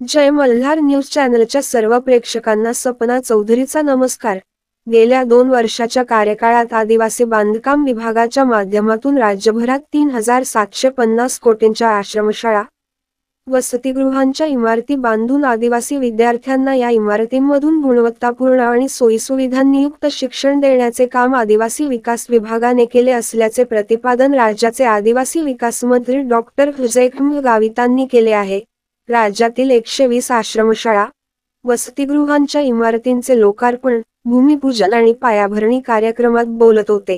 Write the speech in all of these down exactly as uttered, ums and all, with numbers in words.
जय Malhar news चॅनलच्या सर्व प्रेक्षकांना सपना चौधरीचा नमस्कार। गेल्या दोन वर्षाच्या कार्यकाळात आदिवासी बांधकाम विभागाच्या माध्यमातून राज्यभरात तीन हजार सातशे पन्नास कोटींच्या आश्रमशाळा, वसतिगृहांच्या इमारती बांधून आदिवासी विद्यार्थ्यांना या इमारतींमधून गुणवत्तापूर्ण आणि सोयीसुविधांनी युक्त शिक्षण देण्याचे काम आदिवासी विकास विभागाने केले असल्याचे प्रतिपादन राज्याचे आदिवासी विकास मंत्री डॉक्टर हुजैखम गावितांनी केले आहे। राज्यातील एकशे वीस आश्रमशाळा, वसतिगृहांच्या इमारतींचे लोकार्पण, भूमिपूजन आणि पायाभरणी कार्यक्रमात बोलत होते।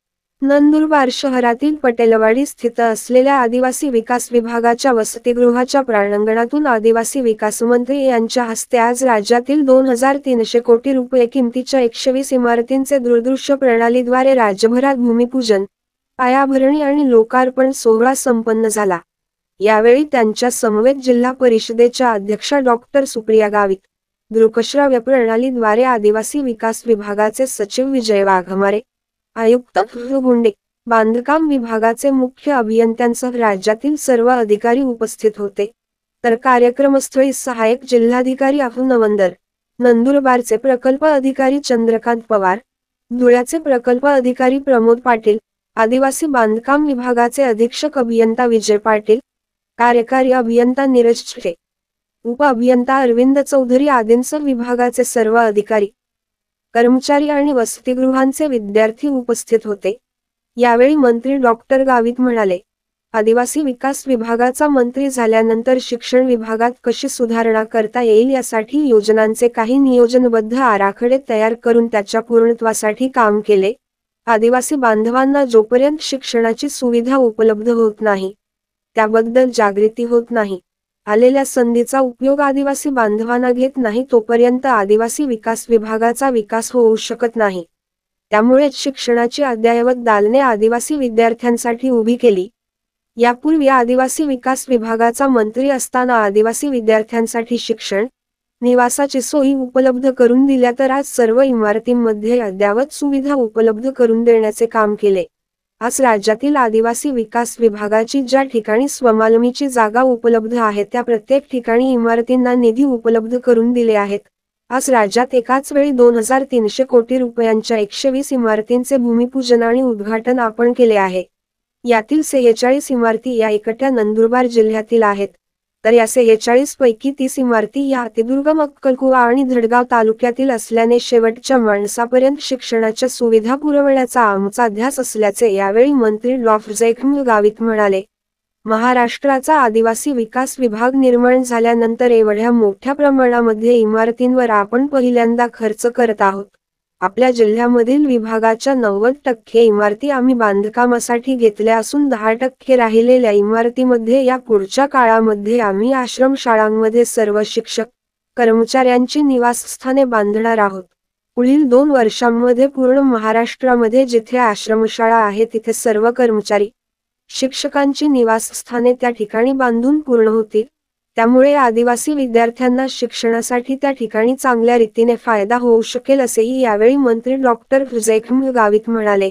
नंदुरबार शहरातील पटेलवाडी स्थित असलेल्या आदिवासी विकास विभागाच्या वसतिगृहाच्या प्रांगणातून आदिवासी विकास मंत्री यांच्या हस्ते आज राज्यातील दोन हजार तीनशे कोटी रुपये किमतीच्या एकशे वीस इमारतींचे दूरदृश्य प्रणालीद्वारे राज्यभरात भूमिपूजन, पायाभरणी आणि लोकार्पण सोहळा संपन्न झाला। यावेळी त्यांच्या समवेत जिल्हा परिषदेच्या अध्यक्षा डॉक्टर सुप्रिया गावित, दृकश्राव्य प्रणालीद्वारे आदिवासी विकास विभागाचे सचिव विजय वाघमारे, आयुक्त गुंडे, बांधकाम विभागाचे मुख्य अभियंत्यांसह राज्यातील सर्व अधिकारी उपस्थित होते। तर कार्यक्रमस्थळी सहाय्यक जिल्हाधिकारी अफू नवंदर, नंदुरबारचे प्रकल्प अधिकारी चंद्रकांत पवार, धुळ्याचे प्रकल्प अधिकारी प्रमोद पाटील, आदिवासी बांधकाम विभागाचे अधीक्षक अभियंता विजय पाटील, कार्यकारी अभियंता नीरज छे, उप अभियंता अरविंद चौधरी आदींसह विभागाचे सर्व अधिकारी, कर्मचारी आणि वसतिगृहांचे विद्यार्थी उपस्थित होते। यावेळी मंत्री डॉक्टर गावित म्हणाले, आदिवासी विकास विभागाचा मंत्री झाल्यानंतर शिक्षण विभागात कशी सुधारणा करता येईल यासाठी योजनांचे काही नियोजनबद्ध आराखडे तयार करून त्याच्या पूर्णत्वासाठी काम केले। आदिवासी बांधवांना जोपर्यंत शिक्षणाची सुविधा उपलब्ध होत नाही, त्याबद्दल जागृती होत नाही, आलेल्या संधीचा उपयोग आदिवासी बांधवांना घेत नाही तोपर्यंत आदिवासी विकास विभागाचा विकास होऊ शकत नाही। त्यामुळे शिक्षणाची अद्ययावत दालने आदिवासी विद्यार्थ्यांसाठी उभी केली। यापूर्वी आदिवासी विकास विभागाचा मंत्री असताना आदिवासी विद्यार्थ्यांसाठी शिक्षण, निवासाची सोयी उपलब्ध करून दिल्या तर आज सर्व इमारतींमध्ये अद्ययावत सुविधा उपलब्ध करून देण्याचे काम केले। आज राज्यातील आदिवासी विकास विभागाची ज्या ठिकाणी स्वमालमीची जागा उपलब्ध आहे त्या प्रत्येक ठिकाणी इमारतींना निधी उपलब्ध करून दिले आहेत। आज राज्यात एकाच वेळी दोन हजार तीनशे कोटी रुपयांच्या एकशे वीस इमारतींचे भूमिपूजन आणि उद्घाटन आपण केले आहे। यातील सेहेचाळीस इमारती या एकट्या नंदुरबार जिल्ह्यातील आहेत, तर या सेहेचाळीस पैकी तीस इमारती या अतिदुर्गम अक्कलकुवा आणि धडगाव तालुक्यातील असल्याने शेवटच्या माणसापर्यंत शिक्षणाच्या सुविधा पुरवण्याचा आमचा ध्यास असल्याचे यावेळी मंत्री डॉक्टर हुजैखम गावित म्हणाले। महाराष्ट्राचा आदिवासी विकास विभाग निर्माण झाल्यानंतर एवढ्या मोठ्या प्रमाणामध्ये इमारतींवर आपण पहिल्यांदा खर्च करत आहोत। आपल्या जिल्ह्यामधील विभागाच्या नव्वद टक्के इमारती आम्ही बांधकामासाठी घेतल्या असून दहा टक्के राहिलेल्या इमारतीमध्ये या पुढच्या काळामध्ये आम्ही आश्रमशाळांमध्ये सर्व शिक्षक, कर्मचाऱ्यांची निवासस्थाने बांधणार आहोत। पुढील दोन वर्षांमध्ये पूर्ण महाराष्ट्रामध्ये जिथे आश्रमशाळा आहे तिथे सर्व कर्मचारी, शिक्षकांची निवासस्थाने त्या ठिकाणी बांधून पूर्ण होतील। त्यामुळे आदिवासी विद्यार्थ्यांना शिक्षणासाठी त्या ठिकाणी चांगल्या रीतीने फायदा होऊ शकेल असेही यावेळी मंत्री डॉक्टर हुजैखम गावित म्हणाले।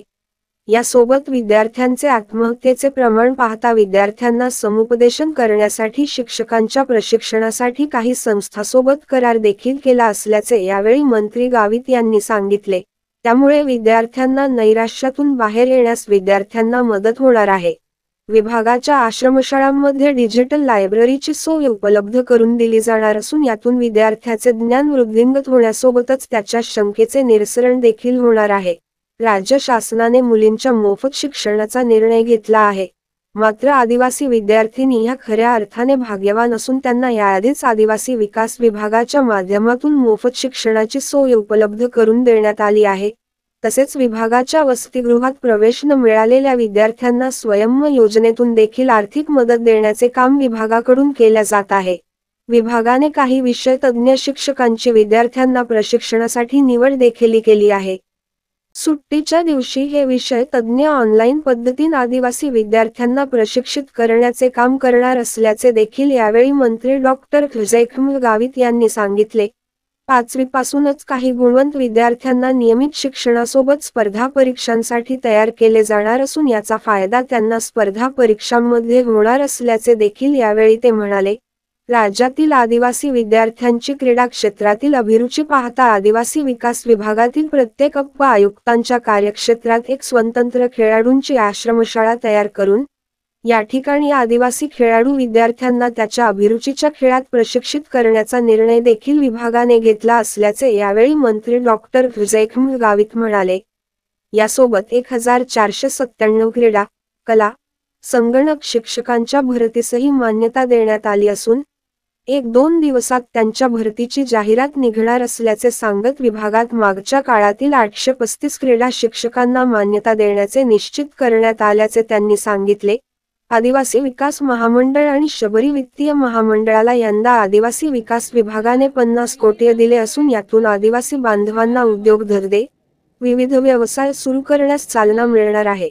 यासोबत विद्यार्थ्यांचे आत्महत्येचे प्रमाण पाहता विद्यार्थ्यांना समुपदेशन करण्यासाठी शिक्षकांच्या प्रशिक्षणासाठी काही संस्थांसोबत करार देखील केला असल्याचे यावेळी मंत्री गावित यांनी सांगितले। त्यामुळे विद्यार्थ्यांना नैराश्यातून बाहेर येण्यास विद्यार्थ्यांना मदत होणार आहे। विभागाच्या आश्रमशाळांमध्ये डिजिटल लायब्ररीची सोय उपलब्ध करून दिली जाणार असून यातून विद्यार्थ्याचे ज्ञान वृद्धिंगत होण्यासोबतच त्याच्या शंकेचे निरसन देखील होणार आहे। राज्य शासनाने मुलींच्या मोफत शिक्षणाचा निर्णय घेतला आहे, मात्र आदिवासी विद्यार्थिनी ह्या खऱ्या अर्थाने भाग्यवान असून त्यांना याआधीच आदिवासी विकास विभागाच्या माध्यमातून मोफत शिक्षणाची सोय उपलब्ध करून देण्यात आली आहे। तसेच विभागाच्या वसतिगृहात प्रवेश न मिळालेल्या विद्यार्थ्यांना स्वयंम योजनेतून देखील आर्थिक मदत देण्याचे काम विभागाकडून केले जात आहे। विभागाने काही विषय तज्ज्ञ शिक्षकांची विद्यार्थ्यांना प्रशिक्षणासाठी निवड देखील केली आहे। सुट्टीच्या दिवशी हे विषय तज्ज्ञ ऑनलाईन पद्धतीने आदिवासी विद्यार्थ्यांना प्रशिक्षित करण्याचे काम करणार असल्याचे देखील यावेळी मंत्री डॉक्टर हुजैखम गावित यांनी सांगितले। पाचवीपासूनच काही गुणवंत विद्यार्थ्यांना नियमित शिक्षणासोबत स्पर्धा परीक्षांसाठी तयार केले जाणार असून याचा फायदा त्यांना स्पर्धा परीक्षांमध्ये होणार असल्याचे देखील यावेळी ते म्हणाले। राज्यातील आदिवासी विद्यार्थ्यांची क्रीडा क्षेत्रातील अभिरुची पाहता आदिवासी विकास विभागातील प्रत्येक उप आयुक्तांच्या कार्यक्षेत्रात एक स्वतंत्र खेळाडूंची आश्रमशाळा तयार करून या ठिकाणी आदिवासी खेळाडू विद्यार्थ्यांना त्याच्या अभिरुचीच्या खेळात प्रशिक्षित करण्याचा निर्णय देखील विभागाने घेतला असल्याचे यावेळी मंत्री डॉक्टर जयखम गावित म्हणाले। यासोबत एक हजार चारशे सत्त्याण्णव क्रीडा, कला, संगणक शिक्षकांच्या भरतीसही मान्यता देण्यात आली असून एक दोन दिवसात त्यांच्या भरतीची जाहिरात निघणार असल्याचे सांगत विभागात मागच्या काळातील आठशे पस्तीस क्रीडा शिक्षकांना मान्यता देण्याचे निश्चित करण्यात आल्याचे त्यांनी सांगितले। आदिवासी विकास महामंडळ आणि शबरी वित्तीय महामंडळाला यंदा आदिवासी विकास विभागाने पन्नास कोटी दिले असून यातून आदिवासी बांधवांना उद्योगधंदे, विविध व्यवसाय सुरू करण्यास चालना मिळणार आहे।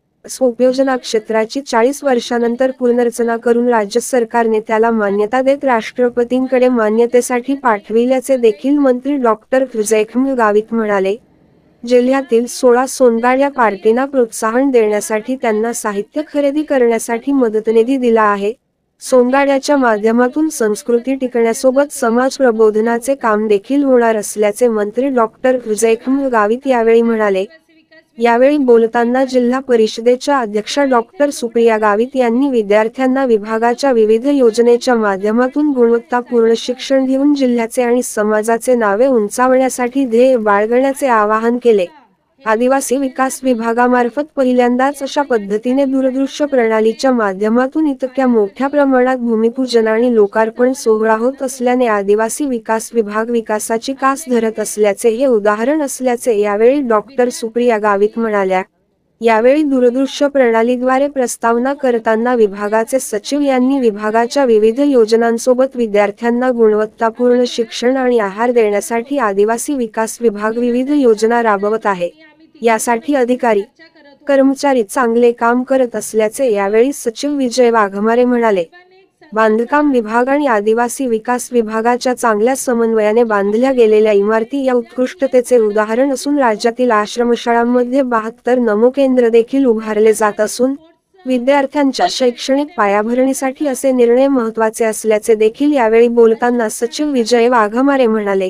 उपयोजना क्षेत्राची चाळीस वर्षांनंतर पुनर्रचना करून राज्य सरकारने त्याला मान्यता देत राष्ट्रपतींकडे मान्यतेसाठी पाठविल्याचे देखील मंत्री डॉक्टर जयखम गावित म्हणाले। जिल्ह्यातील सोळा सोनगाड्या पार्टींना प्रोत्साहन देण्यासाठी त्यांना साहित्य खरेदी करण्यासाठी मदतनिधी दिला आहे। सोनगाड्याच्या माध्यमातून संस्कृती टिकण्यासोबत समाज प्रबोधनाचे काम देखील होणार असल्याचे मंत्री डॉक्टर जयखम गावित यावेळी म्हणाले। यावेळी बोलताना जिल्हा परिषदेच्या अध्यक्षा डॉक्टर सुप्रिया गावित यांनी विद्यार्थ्यांना विभागाच्या विविध योजनेच्या माध्यमातून गुणवत्तापूर्ण शिक्षण देऊन जिल्ह्याचे आणि समाजाचे नावे उंचावण्यासाठी ध्येय बाळगण्याचे आवाहन केले। आदिवासी विकास विभागामार्फत पहिल्यांदाच अशा पद्धतीने दूरदृश्य प्रणालीच्या माध्यमातून इतक्या मोठ्या प्रमाणात भूमिपूजन आणि लोकार्पण सोहळा होत असल्याने आदिवासी विकास विभाग विकासाची कास धरत असल्याचे हे उदाहरण असल्याचे यावेळी डॉक्टर सुप्रिया गावित म्हणाल्या। यावेळी दूरदृश्य प्रणालीद्वारे प्रस्तावना करताना विभागाचे सचिव यांनी विभागाच्या विविध योजनांसोबत विद्यार्थ्यांना गुणवत्तापूर्ण शिक्षण आणि आहार देण्यासाठी आदिवासी विकास विभाग विविध योजना राबवत आहे। यासाठी अधिकारी कर्मचारी चांगले काम करत असल्याचे यावेळी सचिव विजय वाघमारे म्हणाले। बांधकाम विभाग आणि आदिवासी विकास विभागाच्या चांगल्या समन्वयाने बांधल्या गेलेल्या इमारती या उत्कृष्टतेचे उदाहरण असून राज्यातील आश्रमशाळांमध्ये बहात्तर नमो केंद्र देखील उभारले जात असून विद्यार्थ्यांच्या शैक्षणिक पायाभरणीसाठी असे निर्णय महत्त्वाचे असल्याचे देखील यावेळी बोलताना सचिव विजय वाघमारे म्हणाले।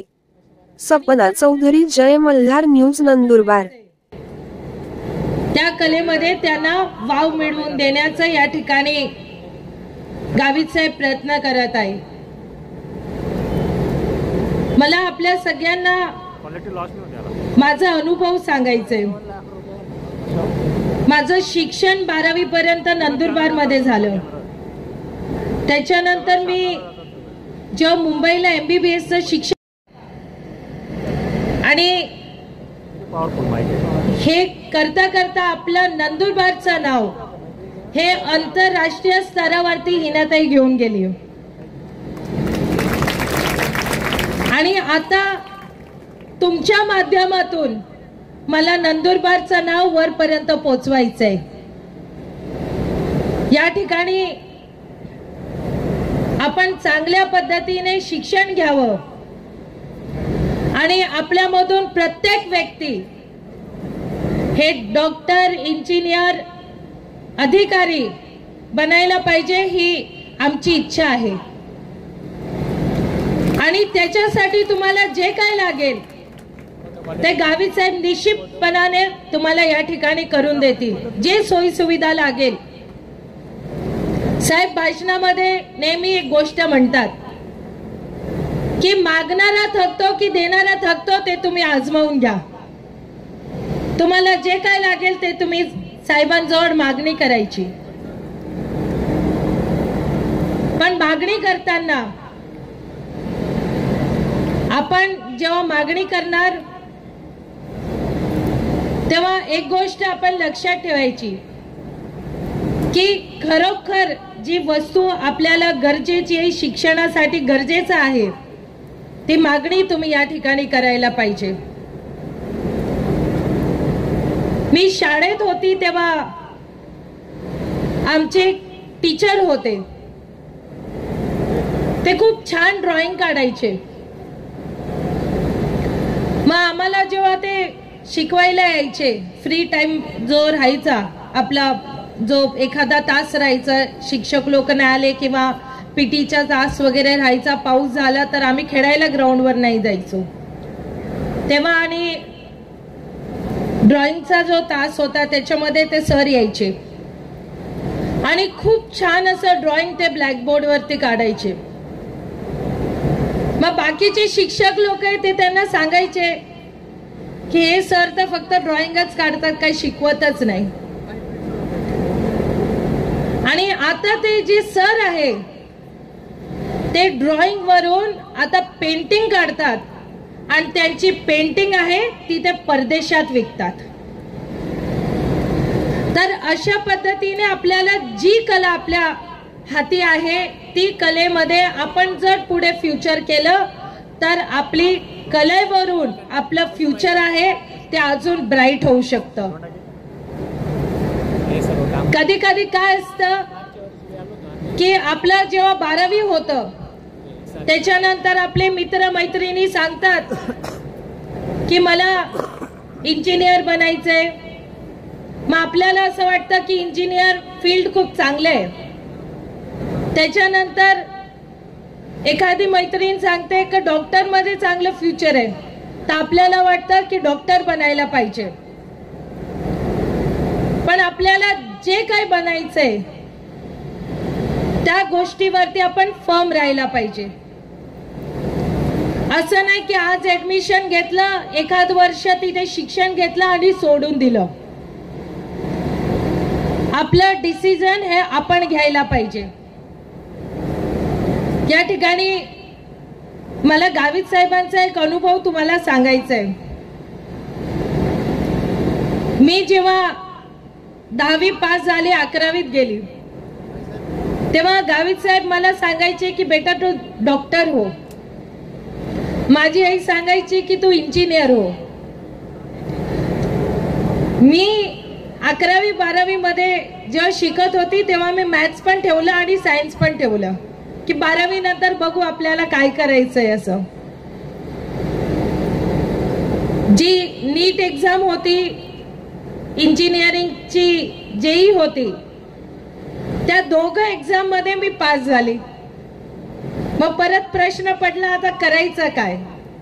सपना चौधरी, जय मल्हार न्यूज, नंदुरबार। त्या कलेमध्ये त्यांना वाव मिळवून देण्याचं या ठिकाणी गावित साहेब प्रयत्न करत आहे। मला आपल्या सगळ्यांना माझा अनुभव सांगायचा आहे। माझं शिक्षण बारावी पर्यंत नंदुरबार मध्ये झालं। त्याच्यानंतर मी जेव्हा मुंबईला एमबीबीएस चं शिक्षण आणि हे करता करता आपलं नंदुरबारचं नाव हे आंतरराष्ट्रीय स्तरावरती हिनाताई घेऊन गेली आणि आता तुमच्या माध्यमातून मला नंदुरबारचं नाव वरपर्यंत पोहोचवायचंय। या ठिकाणी आपण चांगल्या पद्धतीने शिक्षण घ्यावं आणि आपल्यामधून प्रत्येक व्यक्ती हे डॉक्टर, इंजिनियर, अधिकारी बनायला पाहिजे ही आमची इच्छा आहे। आणि त्याच्यासाठी तुम्हाला जे काय लागेल ते गावित साहेब निश्चितपणाने तुम्हाला या ठिकाणी करून देतील। जे सोयी सुविधा लागेल, साहेब भाषणामध्ये नेहमी एक गोष्ट म्हणतात की मागणारा थकतो की देणारा थकतो ते तुम्ही आजमावून घ्या। तुम्हाला जे काय लागेल ते तुम्ही साहेबांजवळ मागणी करायची, पण मागणी करताना आपण जेव्हा मागणी करणार तेव्हा एक गोष्ट आपण लक्षात ठेवायची की खरोखर जी वस्तू आपल्याला गरजेची आहे, शिक्षणासाठी गरजेचं आहे, ती मागणी तुम्ही या ठिकाणी करायला पाहिजे। मी शाळेत होती तेव्हा आमचे टीचर होते, ते खूप छान ड्रॉइंग काढायचे। मग आम्हाला जेव्हा ते शिकवायला यायचे, फ्री टाइम जो राहायचा आपला, जो एखादा तास राहायचा, शिक्षक लोक नाही आले किंवा पीटीचा तास वगैरे राहायचा, पाऊस झाला तर आम्ही खेळायला ग्राउंडवर नाही जायचो तेव्हा, आणि ड्रॉइंगचा जो तास होता त्याच्यामध्ये ते सर यायचे आणि खूप छान असं ड्रॉइंग ते ब्लॅकबोर्ड वरती काढायचे. मग बाकीचे शिक्षक लोक आहे ते त्यांना सांगायचे की हे सर तर फक्त ड्रॉइंगच काढतात, काही शिकवतच नाही. आणि आता ते जे सर आहे ते ड्रॉइंग वरून आता पेंटिंग काढतात आणि त्यांची पेंटिंग आहे ती ते परदेशात विकतात. तर अशा पद्धतीने आपल्याला जी कला आपल्या हाती आहे ती कलेमध्ये आपण जर पुढे फ्युचर केलं तर आपली कलेवरून आपलं फ्युचर आहे ते अजून ब्राईट होऊ शकतं. कधी कधी काय असतं की आपलं जेव्हा बारावी होतं त्याच्यानंतर आपले मित्र मैत्रिणी सांगतात की मला इंजिनियर बनायचंय. मग आपल्याला असं वाटतं की इंजिनियर फील्ड खूप चांगलं आहे. त्याच्यानंतर एखादी मैत्रीण सांगते की डॉक्टर मध्ये चांगलं फ्युचर आहे, तर आपल्याला वाटतं की डॉक्टर बनायला पाहिजे. पण आपल्याला जे काही बनायचंय त्या गोष्टीवरती आपण फर्म राहायला पाहिजे. असं नाही की आज ऍडमिशन घेतलं, एखाद वर्ष तिथे शिक्षण घेतलं आणि सोडून दिलं. आपलं डिसिजन हे आपण घ्यायला पाहिजे. या ठिकाणी मला गावित साहेबांचा एक अनुभव तुम्हाला सांगायचा आहे. मी जेव्हा दहावी पास झाली, अकरावीत गेली, तेव्हा गावित साहेब मला सांगायचे की बेटा तू डॉक्टर हो. माझी आई सांगायची की तू इंजिनियर हो. मी अकरावी बारावी मध्ये जेव्हा शिकत होती तेव्हा मी मॅथ्स पण ठेवलं आणि सायन्स पण ठेवलं की बारावी नंतर बघू आपल्याला काय करायचंय. असं जी नीट एक्झाम होती, इंजिनिअरिंगची जेई होती, त्या दोघं एक्झाम मध्ये मी पास झाली. मग परत प्रश्न पडला आता करायचं काय.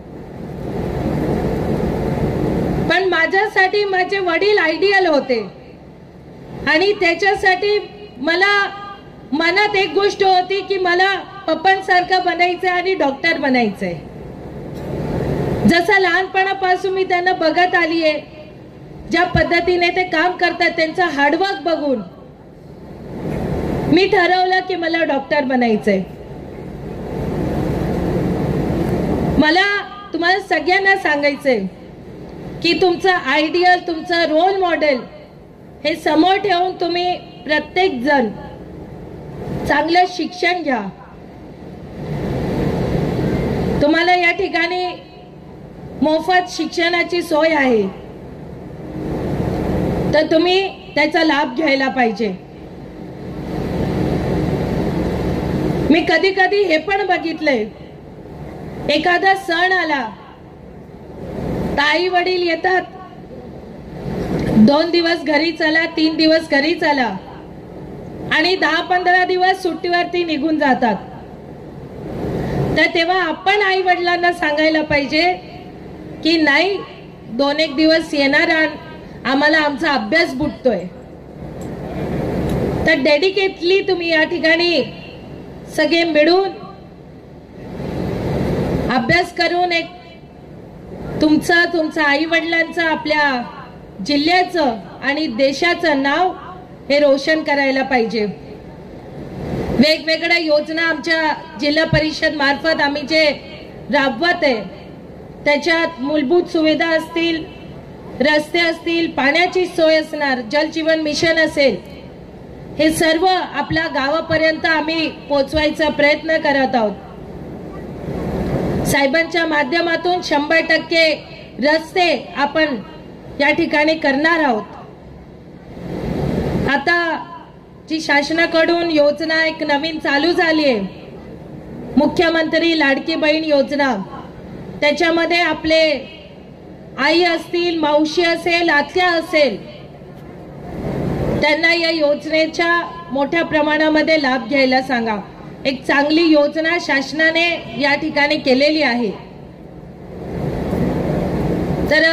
पण माझ्यासाठी माझे वडील आयडियल होते आणि त्याच्यासाठी मला मनात एक गोष्ट होती की मला पप्पांसारखं बनायचंय आणि डॉक्टर बनायचंय. जसं लहानपणापासून मी त्यांना बघत आलीये, ज्या पद्धतीने ते काम करतात त्यांचं हार्डवर्क बघून मी ठरवलं की मला डॉक्टर बनायचंय. मला तुम्हाला सगळ्यांना सांगायचंय की तुमचं आयडियल, तुमचं रोल मॉडेल हे समोर ठेवून तुम्ही प्रत्येक जण चांगलं शिक्षण घ्या. तुम्हाला या ठिकाणी मोफत शिक्षणाची सोय आहे, तर तुम्ही त्याचा लाभ घ्यायला पाहिजे. मी कधी कधी हे पण बघितलंय, एखादा सण आला तर आई वडील येतात, दोन दिवस घरी चला, तीन दिवस घरी चला आणि दहा पंधरा दिवस सुट्टीवरती निघून जातात. तर तेव्हा आपण आई वडिलांना सांगायला पाहिजे की नाही, दोन एक दिवस येणार, आम्हाला आमचा अभ्यास बुडतोय. तर डेडिकेटली तुम्ही या ठिकाणी सगळे मिळून अभ्यास करून एक तुमचं, तुमचं आई वडिलांचं, आपल्या जिल्ह्याचं आणि देशाचं नाव हे रोशन करायला पाहिजे. वेगवेगळ्या योजना आमच्या जिल्हा परिषद मार्फत आम्ही जे राबवत आहे त्याच्यात मूलभूत सुविधा असतील, रस्ते असतील, पाण्याची सोय असणार, जल जीवन मिशन असेल, हे सर्व आपल्या गावापर्यंत आम्ही पोहोचवायचा प्रयत्न करत आहोत. साहेबांच्या माध्यमातून शंभर टक्के रस्ते आपण या ठिकाणी करणार आहोत. आता जी शासनाकडून योजना एक नवीन चालू झाली आहे, मुख्यमंत्री लाडकी बहीण योजना, त्याच्यामध्ये आपले आई असतील, मावशी असेल, आत्या असेल, त्यांना या योजनेच्या मोठ्या प्रमाणामध्ये लाभ घ्यायला सांगा. एक चांगली योजना शासनाने या ठिकाणी केलेली आहे। तर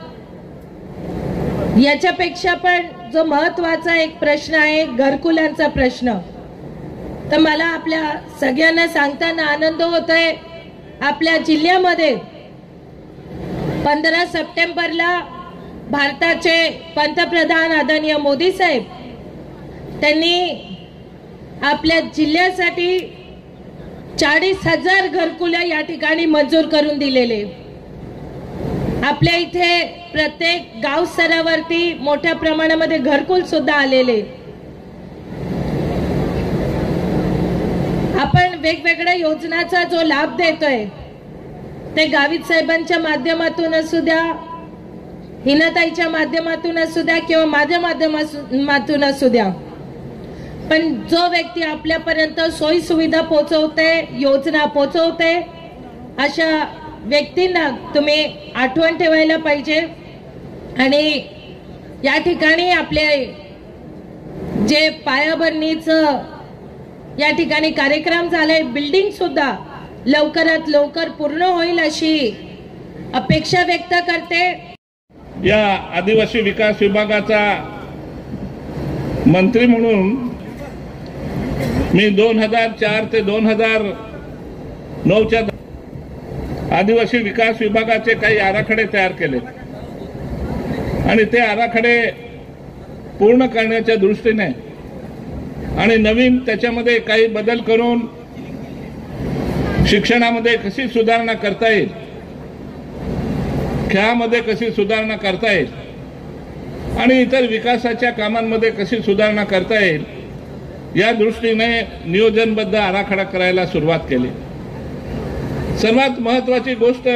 याच्यापेक्षा पण जो महत्त्वाचा एक प्रश्न आहे घरकुलांचा प्रश्न, तर मला आपल्या सगळ्यांना सांगताना आनंद होतोय, आपल्या जिल्ह्यामध्ये पंधरा सप्टेंबरला भारताचे पंतप्रधान आदरणीय मोदी साहेब त्यांनी आपल्या जिल्ह्यासाठी चाळीस हजार घरकुला या ठिकाणी मंजूर करून दिलेले। आपल्या इथे प्रत्येक गाव स्तरावरती मोठ्या प्रमाणामध्ये घरकुल सुद्धा आलेले। आपण वेगवेगळ्या योजनांचा जो लाभ देतोय ते गावित साहेबांच्या माध्यमातून असू द्या, हिनाताईच्या माध्यमातून असू द्या किंवा माझ्या माध्यमातून असू द्या, पण जो व्यक्ती आपल्यापर्यंत सोयी सुविधा पोहोचवते, योजना पोहोचवते, अशा व्यक्तींना तुम्ही आठवण ठेवायला पाहिजे। आणि या ठिकाणी आपले जे पायाभरणीचं या ठिकाणी कार्यक्रम झाले, बिल्डिंग सुद्धा लवकरात लवकर पूर्ण होईल अशी अपेक्षा व्यक्त करते। या आदिवासी विकास विभागाचा मंत्री म्हणून मी दोन हजार चार ते दोन हजार नऊच्या आदिवासी विकास विभागाचे काही आराखडे तयार केले आणि ते आराखडे पूर्ण करण्याच्या दृष्टीने आणि नवीन त्याच्यामध्ये काही बदल करून शिक्षणामध्ये कशी सुधारणा करता येईल, खेळामध्ये कशी सुधारणा करता येईल आणि इतर विकासाच्या कामांमध्ये कशी सुधारणा करता येईल या दृष्टीने नियोजनबद्ध आराखडा करायला सुरुवात केली। सर्वात महत्त्वाची गोष्ट,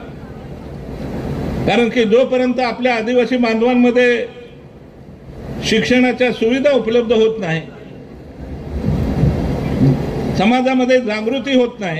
कारण की जोपर्यंत आपल्या आदिवासी बांधवांमध्ये शिक्षणाच्या सुविधा उपलब्ध होत नाही, समाजामध्ये जागृती होत नाही,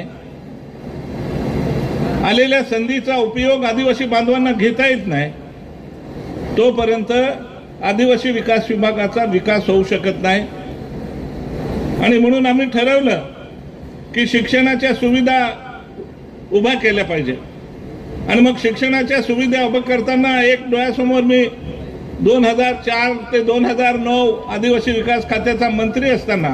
आलेल्या संधीचा उपयोग आदिवासी बांधवांना घेता येत नाही, तोपर्यंत आदिवासी विकास विभागाचा विकास होऊ शकत नाही। आणि म्हणून आम्ही ठरवलं की शिक्षणाच्या सुविधा उभा केल्या पाहिजे। आणि मग शिक्षणाच्या सुविधा उभा करताना एक डोळ्यासमोर मी दोन हजार चार ते दोन हजार नऊ आदिवासी विकास खात्याचा मंत्री असताना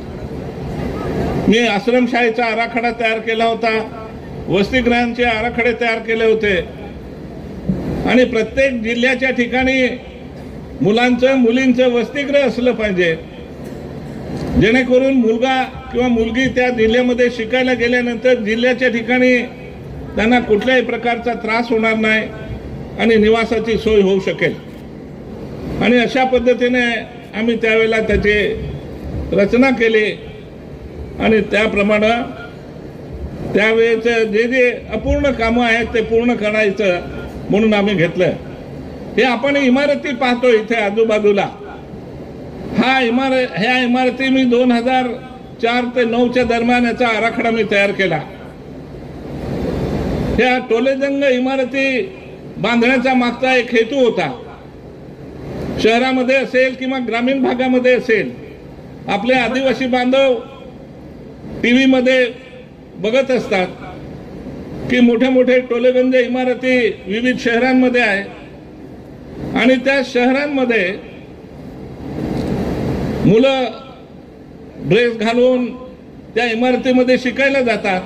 मी आश्रमशाळेचा आराखडा तयार केला होता, वसतिगृहांचे आराखडे तयार केले होते आणि प्रत्येक जिल्ह्याच्या ठिकाणी मुलांचं मुलींचं वसतिगृह असलं पाहिजे, जेणेकरून मुलगा किंवा मुलगी त्या जिल्ह्यामध्ये शिकायला गेल्यानंतर जिल्ह्याच्या ठिकाणी त्यांना कुठल्याही प्रकारचा त्रास होणार नाही आणि निवासाची सोय होऊ शकेल। आणि अशा पद्धतीने आम्ही त्यावेळेला त्याची रचना केली आणि त्याप्रमाणे त्यावेळेचे जे जे अपूर्ण कामं आहेत ते पूर्ण करायचं म्हणून आम्ही घेतलं। हे आपण इमारती पाहतो इथे आजूबाजूला, हा इमारत ह्या इमारती मी दोन हजार चार ते नऊच्या दरम्यान याचा आराखडा मी तयार केला। ह्या टोलेजंग इमारती बांधण्याचा मागचा एक हेतू होता, शहरामध्ये असेल किंवा ग्रामीण भागामध्ये असेल, आपले आदिवासी बांधव टीव्ही मध्ये बघत असतात की मोठे मोठे टोलेगंज इमारती विविध शहरांमध्ये आहे आणि त्या शहरांमध्ये मुलं ड्रेस घालून त्या इमारतीमध्ये शिकायला जातात।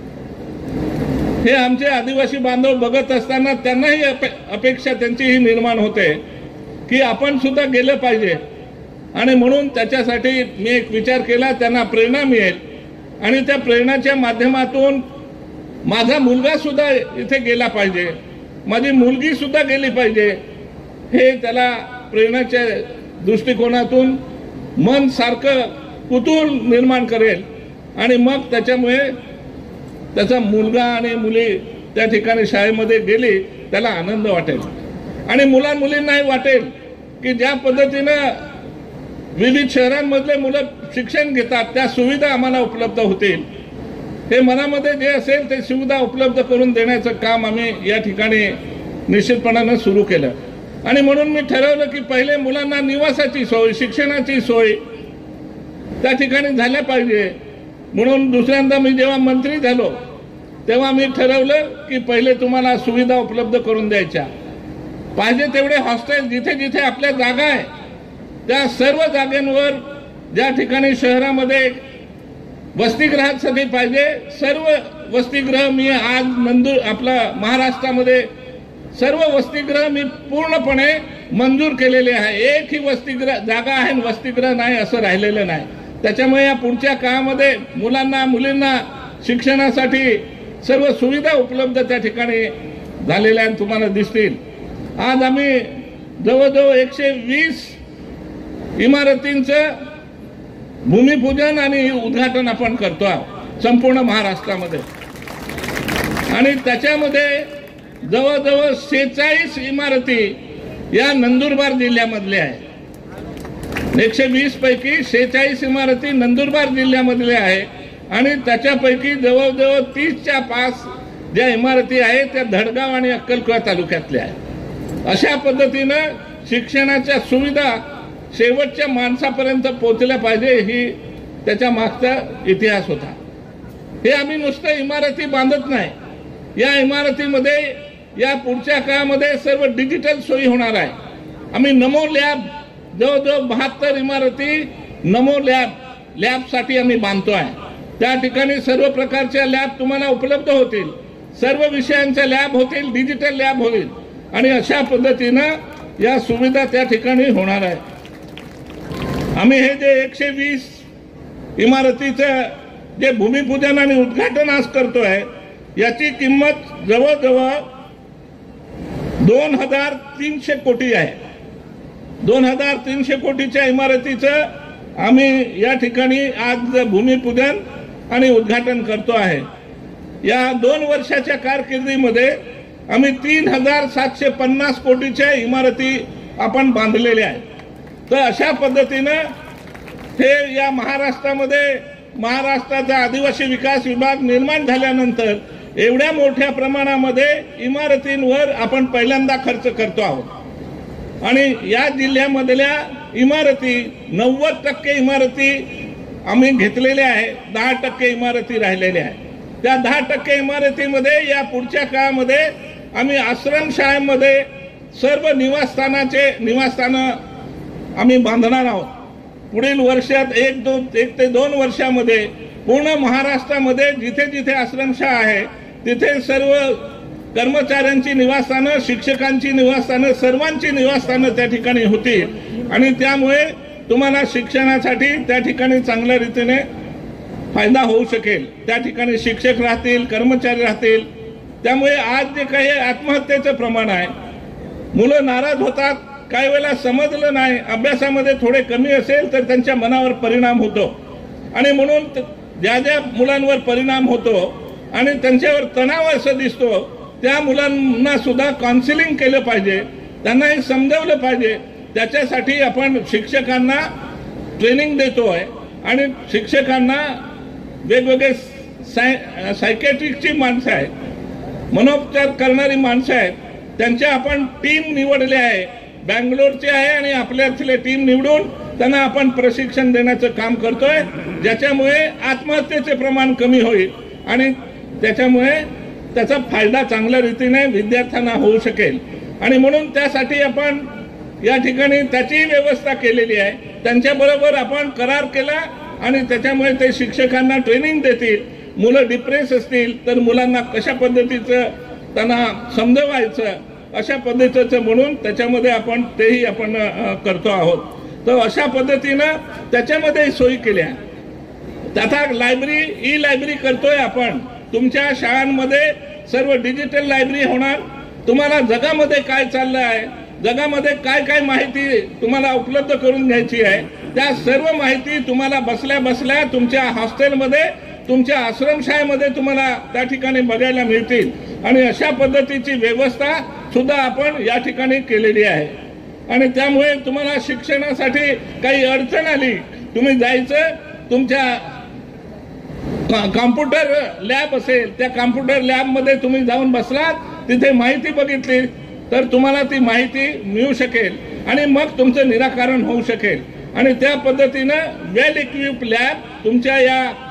हे आमचे आदिवासी बांधव बघत असताना त्यांनाही अपेक्षा त्यांची ही निर्माण होते की आपण सुद्धा गेलं पाहिजे आणि म्हणून त्याच्यासाठी मी एक विचार केला, त्यांना प्रेरणा मिळेल आणि त्या प्रेरणाच्या माध्यमातून माझा मुलगा सुद्धा इथे गेला पाहिजे, माझी मुलगी सुद्धा गेली पाहिजे, हे त्याला प्रेरणाच्या दृष्टिकोनातून मन सारखं कुतूहल निर्माण करेल आणि मग त्याच्यामुळे त्याचा मुलगा आणि मुली त्या ठिकाणी शाळेमध्ये गेली त्याला आनंद वाटेल आणि मुला मुलींनाही वाटेल की ज्या पद्धतीनं विविध शहरांमधले मुलं शिक्षण घेतात त्या सुविधा आम्हाला उपलब्ध होतील। हे मनामध्ये जे असेल ते सुविधा उपलब्ध करून देण्याचं काम आम्ही या ठिकाणी निश्चितपणाने सुरू केलं आणि म्हणून मी ठरवलं की पहिले मुलांना निवासाची सोय, शिक्षणाची सोय त्या ठिकाणी झाल्या पाहिजे म्हणून दुसऱ्यांदा मी जेव्हा मंत्री झालो तेव्हा मी ठरवलं की पहिले तुम्हाला सुविधा उपलब्ध करून द्यायच्या, पाहिजे तेवढे हॉस्टेल जिथे जिथे आपल्या जागा आहे त्या सर्व जागांवर ज्या ठिकाणी शहरामध्ये वसतिगृहासाठी पाहिजे सर्व वसतिगृह मी आज नंदूर आपला महाराष्ट्रामध्ये सर्व वसतिगृह मी पूर्णपणे मंजूर केलेले आहे. एक ही वसतिगृह जागा आहे वसतिगृह नाही असं राहिलेलं नाही. त्याच्यामुळे या पुढच्या काळामध्ये मुलांना मुलींना शिक्षणासाठी सर्व सुविधा उपलब्ध त्या ठिकाणी झालेल्या तुम्हाला दिसतील. आज आम्ही जवळजवळ एकशे वीस इमारतींचं भूमिपूजन आणि उद्घाटन आपण करतो आहोत संपूर्ण महाराष्ट्रामध्ये. आणि त्याच्यामध्ये जवळजवळ शेहेचाळीस इमारती या नंदुरबार जिल्ह्यामधल्या आहेत. एकशे वीस पैकी शेहेचाळीस इमारती नंदुरबार जिल्ह्यामधल्या आहे आणि त्याच्यापैकी जवळजवळ तीसच्या पास ज्या इमारती आहेत त्या धडगाव आणि अक्कलकुवा तालुक्यातल्या आहेत. अशा पद्धतीनं शिक्षणाच्या सुविधा शेवटच्या माणसापर्यंत पोहोचल्या पाहिजे ही त्याच्या मागचा इतिहास होता. हे आम्ही नुसतं इमारती बांधत नाही, या इमारतीमध्ये या पुढच्या काळामध्ये सर्व डिजिटल सोयी होणार आहे. आम्ही नमो लॅब जवळजवळ बहात्तर इमारती नमो लॅब लॅबसाठी आम्ही बांधतो आहे. त्या ठिकाणी सर्व प्रकारच्या लॅब तुम्हाला उपलब्ध होतील, सर्व विषयांच्या लॅब होतील, डिजिटल लॅब होईल आणि अशा पद्धतीनं या सुविधा त्या ठिकाणी होणार आहे. आम्ही हे जे एकशे वीस इमारतीचं जे भूमिपूजन आणि उद्घाटन आज करतोय याची किंमत जवळजवळ दोन हजार तीनशे कोटी आहे. दोन हजार तीनशे कोटीच्या इमारतीचं आम्ही या ठिकाणी आज भूमिपूजन आणि उद्घाटन करतो आहे. या दोन वर्षाच्या कारकिर्दीमध्ये आम्ही तीन हजार सातशे पन्नास कोटीच्या इमारती आपण बांधलेल्या आहेत. तर अशा पद्धतीनं हे या महाराष्ट्रामध्ये महाराष्ट्राचा आदिवासी विकास विभाग निर्माण झाल्यानंतर एवढ्या मोठ्या प्रमाणामध्ये इमारतींवर आपण पहिल्यांदा खर्च करतो आहोत. आणि या जिल्ह्यामधल्या इमारती नव्वद टक्के इमारती आम्ही घेतलेल्या आहे, दहा टक्के इमारती राहिलेल्या आहेत. त्या दहा टक्के इमारतीमध्ये या पुढच्या काळामध्ये आम्ही आश्रमशाळेमध्ये सर्व निवासस्थानाचे निवासस्थानं आम्ही बांधणार आहोत. पुढील वर्षात एक दोन एक ते दोन वर्षामध्ये पूर्ण महाराष्ट्रामध्ये जिथे जिथे आश्रमशाळा आहे तिथे सर्व कर्मचाऱ्यांची निवासस्थानं, शिक्षकांची निवासस्थानं, सर्वांची निवासस्थानं त्या ठिकाणी होतील आणि त्यामुळे तुम्हाला शिक्षणासाठी त्या ठिकाणी चांगल्या रीतीने फायदा होऊ शकेल. त्या ठिकाणी शिक्षक राहतील, कर्मचारी राहतील. त्यामुळे आज जे काही आत्महत्येचं प्रमाण आहे, मुलं नाराज होतात, काही वेळेला समजलं नाही, अभ्यासामध्ये थोडे कमी असेल तर त्यांच्या मनावर परिणाम होतो आणि म्हणून ज्या ज्या मुलांवर परिणाम होतो आणि त्यांच्यावर तणाव असं दिसतो त्या मुलांना सुद्धा काउन्सिलिंग केलं पाहिजे, त्यांनाही समजावलं पाहिजे. त्याच्यासाठी आपण शिक्षकांना ट्रेनिंग देतोय आणि शिक्षकांना वेगवेगळे साय सायकॅट्रिकची माणसं आहेत, मनोपचार करणारी माणसं आहेत, त्यांच्या आपण टीम निवडल्या आहे, बँगलोरचे आहे आणि आपल्यातले टीम निवडून त्यांना आपण प्रशिक्षण देण्याचं काम करतोय, ज्याच्यामुळे आत्महत्येचे प्रमाण कमी होईल आणि त्याच्यामुळे त्याचा फायदा चांगल्या रीतीने विद्यार्थ्यांना होऊ शकेल. आणि म्हणून त्यासाठी आपण या ठिकाणी त्याची व्यवस्था केलेली आहे. त्यांच्याबरोबर आपण करार केला आणि त्याच्यामुळे ते शिक्षकांना ट्रेनिंग देतील. मुलं डिप्रेस असतील तर मुलांना कशा पद्धतीचं त्यांना समजवायचं अशा पद्धतीचं म्हणून त्याच्यामध्ये आपण तेही आपण करतो आहोत. तर अशा पद्धतीनं त्याच्यामध्ये सोयी केल्या. आता लायब्ररी ई लायब्ररी करतोय आपण. तुमच्या शाळांमध्ये सर्व डिजिटल लायब्ररी होणार. तुम्हाला जगामध्ये काय चाललं आहे, जगामध्ये काय काय माहिती तुम्हाला उपलब्ध करून घ्यायची आहे, त्या सर्व माहिती तुम्हाला बसल्या बसल्या तुमच्या हॉस्टेलमध्ये, तुमच्या आश्रमशाळेमध्ये तुम्हाला त्या ठिकाणी बघायला मिळतील. आणि अशा पद्धतीची व्यवस्था सुद्धा आपण या ठिकाणी केलेली आहे. आणि त्यामुळे तुम्हाला शिक्षणासाठी काही अडचण आली, तुम्ही जायचं, तुमच्या कॉम्प्युटर लॅब असेल त्या कॉम्प्युटर लॅबमध्ये तुम्ही जाऊन बसलात, तिथे माहिती बघितली तर तुम्हाला ती माहिती मिळू शकेल आणि मग तुमचं निराकरण होऊ शकेल. आणि त्या पद्धतीनं वेल इक्विप्ड लॅब तुमच्या या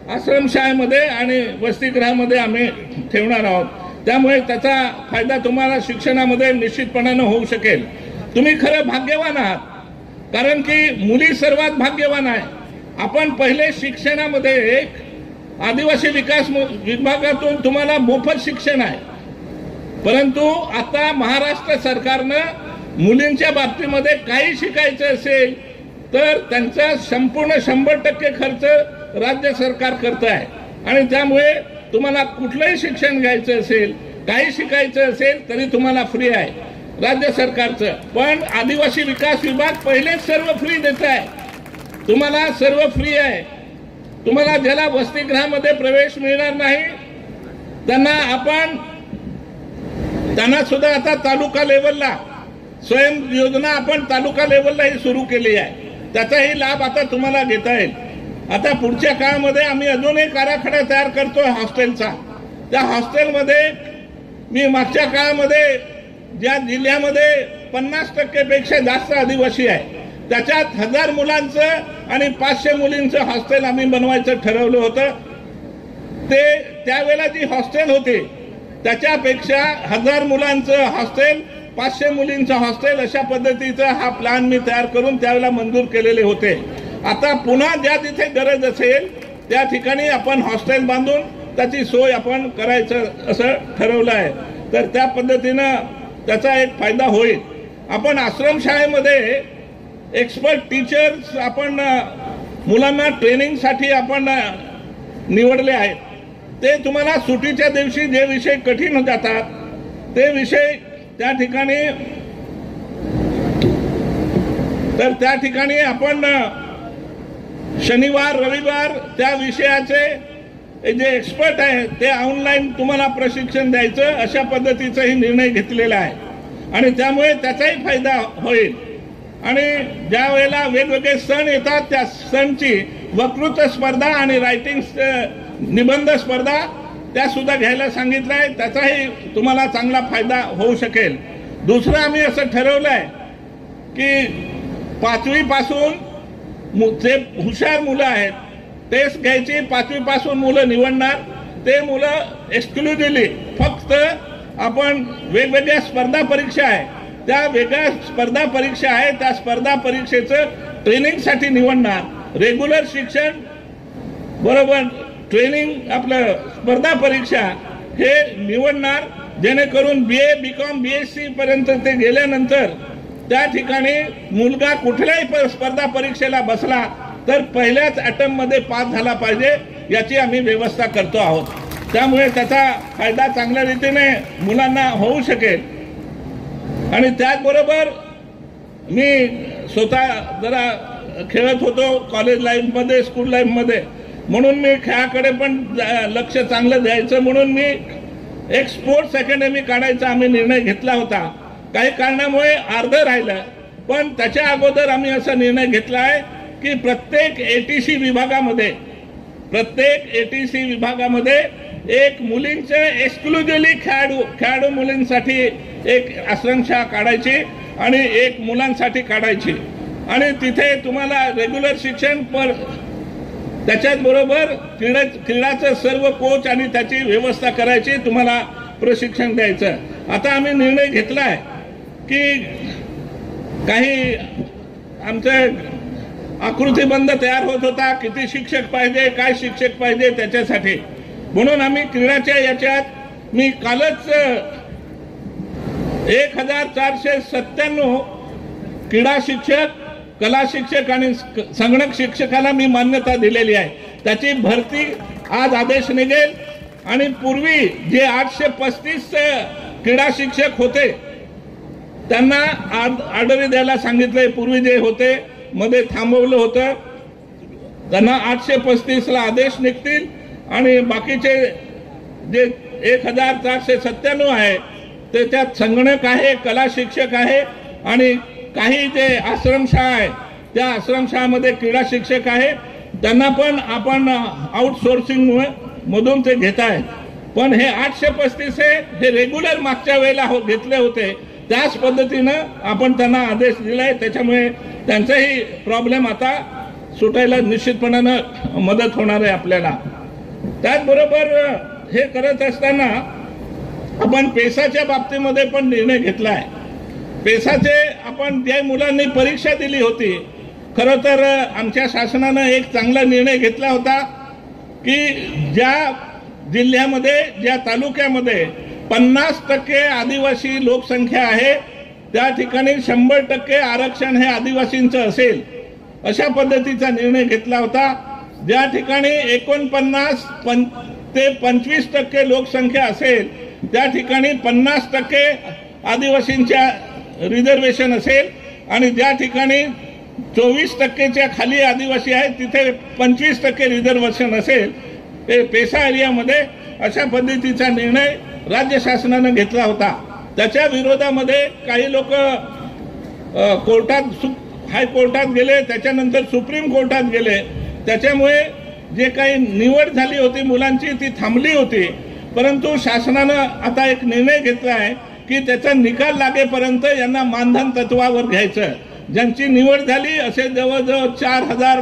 आश्रमशाळेमध्ये आणि वसतिगृहामध्ये आम्ही ठेवणार आहोत. त्यामुळे त्याचा फायदा तुम्हाला शिक्षणामध्ये निश्चितपणानं होऊ शकेल. तुम्ही खरं भाग्यवान आहात, कारण की मुली सर्वात भाग्यवान आहे. आपण पहिले शिक्षणामध्ये एक आदिवासी विकास विभागातून तुम्हाला मोफत शिक्षण आहे, परंतु आता महाराष्ट्र सरकारनं मुलींच्या बाबतीमध्ये काही शिकायचं असेल तर त्यांचा संपूर्ण शंभर टक्के खर्च राज्य सरकार करत आहे. आणि त्यामुळे तुम्हाला कुठलंही शिक्षण घ्यायचं असेल, काही शिकायचं असेल तरी तुम्हाला फ्री आहे राज्य सरकारचं. पण आदिवासी विकास विभाग पहिलेच सर्व फ्री देत आहे, तुम्हाला सर्व फ्री आहे. तुम्हाला ज्याला वसतिगृहामध्ये प्रवेश मिळणार नाही त्यांना आपण त्यांना सुद्धा आता तालुका लेवलला स्वयं योजना आपण तालुका लेवललाही सुरू केली आहे. त्याचाही लाभ आता तुम्हाला घेता येईल. आता पुढच्या काळामध्ये आम्ही अजून एक आराखडा तयार करतोय हॉस्टेलचा. त्या हॉस्टेलमध्ये मी मागच्या काळामध्ये ज्या जिल्ह्यामध्ये पन्नास टक्केपेक्षा जास्त आदिवासी आहे त्याच्यात हजार मुलांचं आणि पाचशे मुलींचं हॉस्टेल आम्ही बनवायचं ठरवलं होतं. ते त्यावेळेला जी हॉस्टेल होते त्याच्यापेक्षा हजार मुलांचं हॉस्टेल, पाचशे मुलींचं हॉस्टेल अशा पद्धतीचा हा प्लॅन मी तयार करून त्यावेळेला मंजूर केलेले होते. आता पुन्हा ज्या तिथे गरज असेल त्या ठिकाणी आपण हॉस्टेल बांधून त्याची सोय आपण करायचं असं ठरवलं आहे. तर त्या पद्धतीनं त्याचा एक फायदा होईल. आपण आश्रमशाळेमध्ये एक्सपर्ट टीचर्स आपण मुलांना ट्रेनिंगसाठी आपण निवडले आहेत. ते तुम्हाला सुट्टीच्या दिवशी जे विषय कठीण जातात ते विषय त्या ठिकाणी तर त्या ठिकाणी आपण शनिवार रविवार त्या विषयाचे जे एक्सपर्ट आहे ते ऑनलाईन तुम्हाला प्रशिक्षण द्यायचं अशा पद्धतीचाही निर्णय घेतलेला आहे. आणि त्यामुळे त्याचाही फायदा होईल. आणि ज्या वेळेला वेगवेगळे सण येतात त्या सणची वक्तृत्व स्पर्धा आणि रायटिंग निबंध स्पर्धा त्या सुद्धा घ्यायला सांगितलं आहे. त्याचाही तुम्हाला चांगला फायदा होऊ शकेल. दुसरं आम्ही असं ठरवलं आहे की पाचवी पासून जे हुशार मुलं आहेत टेस्ट घ्यायची, पाचवी पासून मुलं निवडणार. ते मुलं एक्सक्लुझिव्हली फक्त आपण वेगवेगळ्या स्पर्धा परीक्षा आहे त्या वेगळ्या स्पर्धा परीक्षा आहे त्या स्पर्धा परीक्षेचं ट्रेनिंगसाठी निवडणार. रेग्युलर शिक्षण बरोबर ट्रेनिंग आपलं स्पर्धा परीक्षा हे निवडणार, जेणेकरून B A B com B S C पर्यंत ते गेल्यानंतर त्या ठिकाणी मुलगा कुठल्याही स्पर्धा परीक्षेला बसला तर पहिल्याच अटेम्प्ट मध्ये पास झाला पाहिजे याची आम्ही व्यवस्था करतो आहोत. त्यामुळे त्याचा फायदा चांगल्या रीतीने मुलांना होऊ शकेल. आणि त्याचबरोबर मी स्वतः जरा खेळत होतो कॉलेज लाईफमध्ये, स्कूल लाईफमध्ये, म्हणून मी खेळाकडे पण लक्ष चांगलं द्यायचं म्हणून मी एक स्पोर्ट्स अकॅडमी काढायचा आम्ही निर्णय घेतला होता. काही कारणामुळे अर्ध राहिलं, पण त्याच्या अगोदर आम्ही असा निर्णय घेतला आहे की प्रत्येक एटीसी विभागामध्ये प्रत्येक एटीसी विभागामध्ये एक मुलींचे एक्सक्लुझिव्हली खेळाडू खेळाडू मुलींसाठी एक आश्रमशाळा काढायची आणि एक मुलांसाठी काढायची. आणि तिथे तुम्हाला रेग्युलर शिक्षण पर त्याच्याच बरोबर क्रीडा क्रीडाचं सर्व कोच आणि त्याची व्यवस्था करायची, तुम्हाला प्रशिक्षण द्यायचं. आता आम्ही निर्णय घेतला आहे की काही आमचं आकृतीबंध तयार होत होता, किती शिक्षक पाहिजे, काय शिक्षक पाहिजे त्याच्यासाठी. म्हणून आम्ही क्रीडाच्या याच्यात मी कालच एक हजार चारशे सत्त्याण्णव क्रीडा शिक्षक, कला शिक्षक आणि संगणक शिक्षकाला मी मान्यता दिलेली आहे. त्याची भरती आज आदेश निघेल. आणि पूर्वी जे आठशे पस्तीस क्रीडा शिक्षक होते त्यांना ऑर्डर द्यायला सांगितलंय. पूर्वी जे होते मध्ये थांबवलं होतं त्यांना आठशे पस्तीस ला आदेश निघतील आणि बाकीचे जे एक हजार चारशे सत्त्याण्णव आहे त्याच्यात संगणक आहे, कला शिक्षक आहे आणि काही जे आश्रमशाळा आहे त्या आश्रमशाळामध्ये क्रीडा शिक्षक आहे. त्यांना पण आपण आउटसोर्सिंग मधून ते घेत आहेत. पण हे आठशे पस्तीस हे रेग्युलर मागच्या वेळेला हो घेतले होते त्याच पद्धतीनं आपण त्यांना आदेश दिलाय. त्याच्यामुळे त्यांचाही प्रॉब्लेम आता सुटायला निश्चितपणानं मदत होणार आहे आपल्याला. त्याचबरोबर हे करत असताना आपण पेसाच्या बाबतीमध्ये पण निर्णय घेतला आहे. पेसाचे आपण ज्या मुलांनी परीक्षा दिली होती, खरं तर आमच्या शासनानं एक चांगला निर्णय घेतला होता की ज्या जिल्ह्यामध्ये, ज्या तालुक्यामध्ये पन्नास टक्के आदिवासी लोकसंख्या आहे त्या ठिकाणी शंभर टक्के आरक्षण हे आदिवासींचं असेल, अशा पद्धतीचा निर्णय घेतला होता. ज्या ठिकाणी एकोणपन्नास पं ते पंचवीस टक्के लोकसंख्या असेल त्या ठिकाणी पन्नास टक्के आदिवासींच्या रिझर्वेशन असेल आणि ज्या ठिकाणी चोवीस टक्केच्या खाली आदिवासी आहेत तिथे पंचवीस टक्के रिझर्वेशन असेल. हे पेसा एरियामध्ये अशा पद्धतीचा निर्णय राज्य शासनानं घेतला होता. त्याच्या विरोधामध्ये काही लोक कोर्टात, हायकोर्टात गेले, त्याच्यानंतर सुप्रीम कोर्टात गेले. त्याच्यामुळे जे काही निवड झाली होती मुलांची ती थांबली होती. परंतु शासनानं आता एक निर्णय घेतला आहे की त्याचा निकाल लागेपर्यंत यांना मानधन तत्वावर घ्यायचं. ज्यांची निवड झाली असे जवळजवळ चार हजार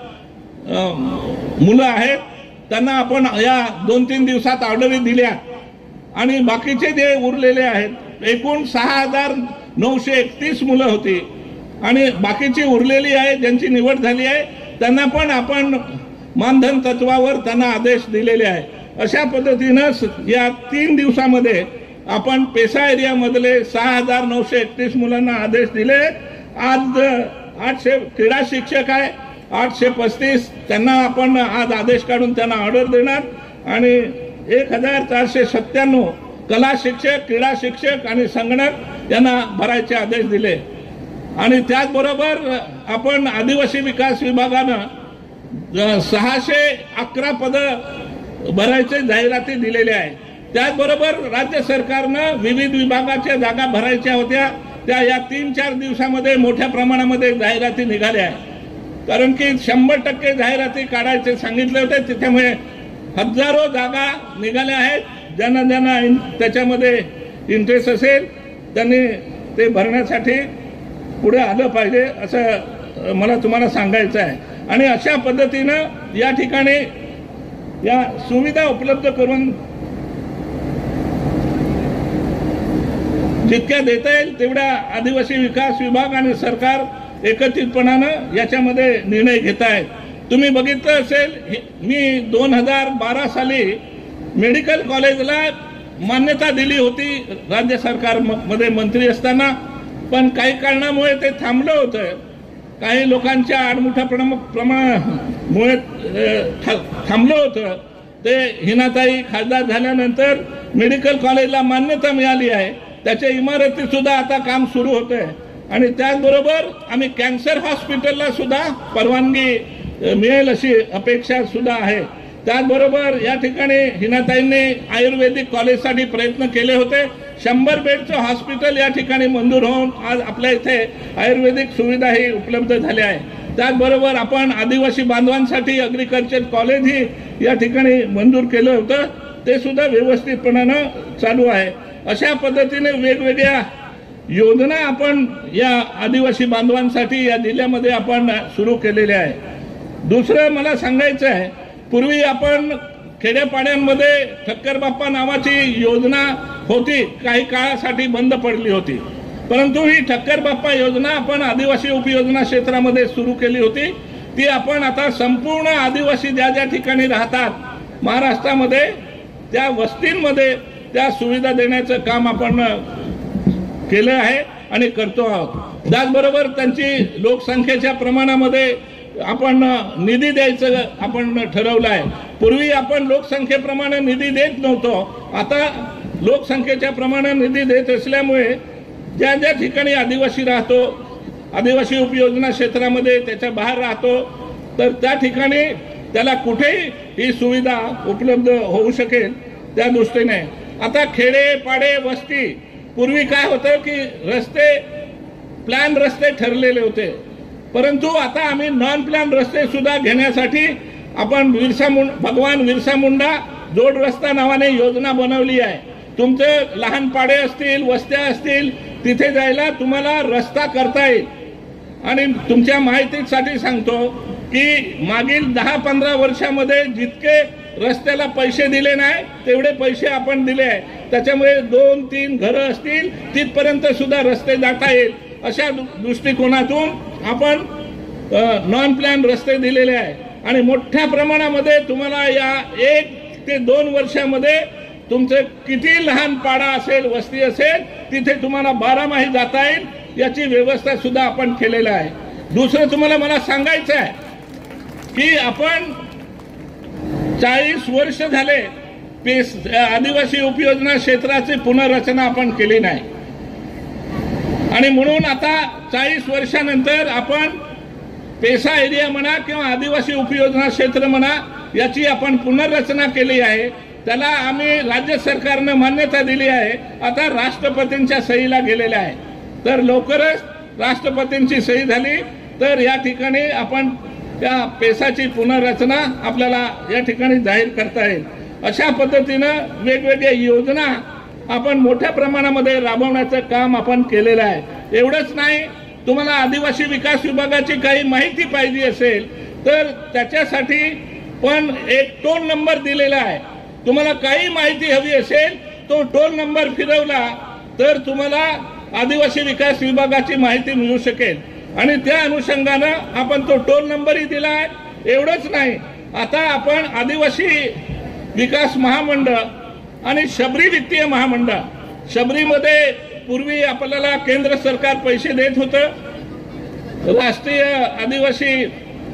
मुलं आहेत, त्यांना आपण या दोन तीन दिवसात ऑर्डरी दिल्या आणि बाकीचे जे उरलेले आहेत एकूण सहा हजार नऊशे एकतीस मुलं होती आणि बाकीची उरलेली आहे ज्यांची निवड झाली आहे त्यांना पण आपण मानधन तत्वावर त्यांना आदेश दिलेले आहे. अशा पद्धतीनं या तीन दिवसामध्ये आपण पेसा एरियामधले सहा हजार नऊशे एकतीस मुलांना आदेश दिले. आज आठशे क्रीडा शिक्षक आहे, आठशे पस्तीस त्यांना आपण आज आदेश काढून त्यांना ऑर्डर देणार आणि एक हजार चारशे सत्त्याण्णव कला शिक्षक, क्रीडा शिक्षक आणि संगणक यांना भरायचे आदेश दिले. आणि त्याचबरोबर आपण आदिवासी विकास विभागानं सहाशे अकरा पदं भरायचे जाहिराती दिलेल्या आहे. त्याचबरोबर राज्य सरकारनं विविध विभागाच्या जागा भरायच्या होत्या त्या या तीन चार दिवसामध्ये मोठ्या प्रमाणामध्ये जाहिराती निघाल्या आहे. कारण की शंभर टक्के जाहिराती काढायचे सांगितले होते, त्याच्यामुळे हजारो जागा निघाल्या आहेत. ज्यांना ज्यांना त्याच्यामध्ये इंटरेस्ट असेल त्यांनी ते भरण्यासाठी पुढे आलं पाहिजे असं मला तुम्हाला सांगायचं आहे. आणि अशा पद्धतीनं या ठिकाणी या सुविधा उपलब्ध करून जितक्या देता येईल तेवढ्या आदिवासी विकास विभाग आणि सरकार एकत्रितपणानं याच्यामध्ये निर्णय घेत आहेत. तुम्ही बघितलं असेल, मी दोन हजार बारा साली मेडिकल कॉलेजला मान्यता दिली होती राज्य सरकारमध्ये मंत्री असताना, पण काही कारणामुळे ते थांबलं होतं. काही लोकांच्या आडमुठ्या प्रमाणामुळे थांबलं होतं. ते हिनाताई खासदार झाल्यानंतर मेडिकल कॉलेजला मान्यता मिळाली आहे. त्याच्या इमारती सुद्धा आता काम सुरू होत आहे. आणि त्याचबरोबर आम्ही कॅन्सर हॉस्पिटलला सुद्धा परवानगी मिळेल अशी अपेक्षा सुद्धा आहे. त्याचबरोबर या ठिकाणी हिनाताईंनी आयुर्वेदिक कॉलेजसाठी प्रयत्न केले होते. शंभर बेडचं हॉस्पिटल या ठिकाणी मंजूर होऊन आज आपल्या इथे आयुर्वेदिक सुविधाही उपलब्ध झाल्या आहे. त्याचबरोबर आपण आदिवासी बांधवांसाठी अग्रिकल्चर कॉलेजही या ठिकाणी मंजूर केलं होतं, ते सुद्धा व्यवस्थितपणानं चालू आहे. अशा पद्धतीने वेगवेगळ्या योजना आपण या आदिवासी बांधवांसाठी या जिल्ह्यामध्ये आपण सुरू केलेल्या आहे. दुसरं मला सांगायचं आहे, पूर्वी आपण खेड्यापाड्यांमध्ये ठक्कर बाप्पा नावाची योजना होती, काही काळासाठी बंद पडली होती. परंतु ही ठक्कर बाप्पा योजना आपण आदिवासी उपयोजना क्षेत्रामध्ये सुरू केली होती. ती आपण आता संपूर्ण आदिवासी ज्या ज्या ठिकाणी राहतात महाराष्ट्रामध्ये त्या वस्तींमध्ये त्या सुविधा देण्याचं काम आपण केलं आहे आणि करतो आहोत. त्याचबरोबर त्यांची लोकसंख्येच्या प्रमाणामध्ये आपण निधी द्यायचं आपण ठरवलं आहे. पूर्वी आपण लोकसंख्येप्रमाणे निधी देत नव्हतो, आता लोकसंख्येच्या प्रमाणे निधी देत असल्यामुळे ज्या ज्या ठिकाणी आदिवासी राहतो, आदिवासी उपयोजना क्षेत्रामध्ये त्याच्या बाहेर राहतो, तर त्या ठिकाणी त्याला कुठेही ही सुविधा उपलब्ध होऊ शकेल त्या दृष्टीने. आता खेडे पाडे वस्ती, पूर्वी काय होतं की रस्ते प्लॅन रस्ते ठरलेले होते, परंतु आता आम्ही नॉन प्लॅन रस्ते सुद्धा घेण्यासाठी आपण बिरसा मुंडा भगवान बिरसा मुंडा जोड रस्ता नावाने योजना बनवली आहे. तुमचे लहान पाडे असतील, वस्त्या असतील, तिथे जायला तुम्हाला रस्ता करता येईल. आणि तुमच्या माहितीसाठी सांगतो की मागील दहा पंधरा वर्षामध्ये जितके रस्त्याला पैसे दिले नाही तेवढे पैसे आपण दिले आहे, त्याच्यामुळे दोन तीन घरं असतील तिथपर्यंत सुद्धा रस्ते जाता येईल अशा दृष्टिकोनातून आपण नॉन प्लॅन रस्ते दिलेले आहे. आणि मोठ्या प्रमाणामध्ये तुम्हाला या एक ते दोन वर्षामध्ये तुमचं किती लहान पाडा असेल, वस्ती असेल, तिथे तुम्हाला बारामाही जाता येईल याची व्यवस्था सुद्धा आपण केलेली आहे. दुसरं तुम्हाला मला सांगायचं आहे की आपण चाळीस वर्ष झाले पेस आदिवासी उपयोजना क्षेत्राची पुनर्रचना आपण केली नाही आणि म्हणून आता चाळीस वर्षानंतर आपण पेसा एरिया म्हणा किंवा आदिवासी उपयोजना क्षेत्र म्हणा याची आपण पुनर्रचना केली आहे. त्याला आम्ही राज्य सरकारने मान्यता दिली आहे. आता राष्ट्रपतींच्या सहीला गेलेले आहे. तर लवकरच राष्ट्रपतींची सही झाली तर या ठिकाणी आपण त्या पेसाची पुनर्रचना आपल्याला या ठिकाणी जाहीर करता येईल. अशा पद्धतीनं वेगवेगळ्या योजना आपण मोठ्या प्रमाणामध्ये राबवण्याचं काम आपण केलेलं आहे. एवढंच नाही, तुम्हाला आदिवासी विकास विभागाची काही माहिती पाहिजे असेल तर त्याच्यासाठी पण एक टोल नंबर दिलेला आहे. तुम्हाला काही माहिती हवी असेल तो टोल नंबर फिरवला तर तुम्हाला आदिवासी विकास विभागाची माहिती मिळू शकेल आणि त्या अनुषंगानं आपण तो टोल नंबरही दिला आहे. एवढंच नाही, आता आपण आदिवासी विकास महामंडळ आणि शबरी वित्तीय महामंडळ, शबरीमध्ये पूर्वी आपल्याला केंद्र सरकार पैसे देत होतं. राष्ट्रीय आदिवासी